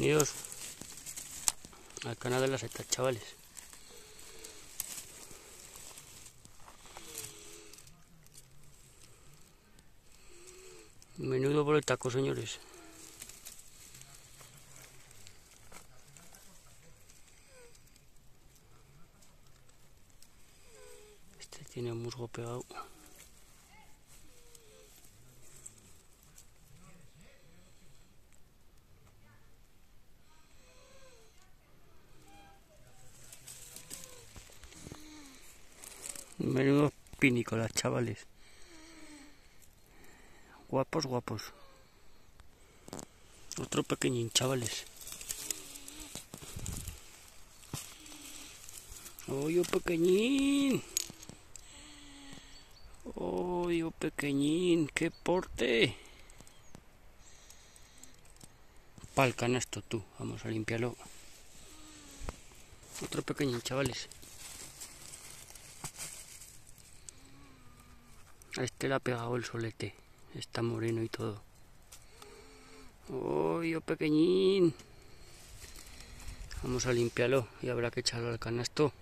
Bienvenidos al canal de las setas, chavales. Menudo por el taco, señores. Este tiene un musgo pegado. Menudos pinícolas, chavales. Guapos, guapos. Otro pequeñín, chavales. ¡Oye, oh, pequeñín! ¡Oye, oh, pequeñín! ¡Qué porte! Pa'l canasto, tú. Vamos a limpiarlo. Otro pequeñín, chavales. A este le ha pegado el solete. Está moreno y todo. ¡Oye, oh, pequeñín! Vamos a limpiarlo y habrá que echarlo al canasto.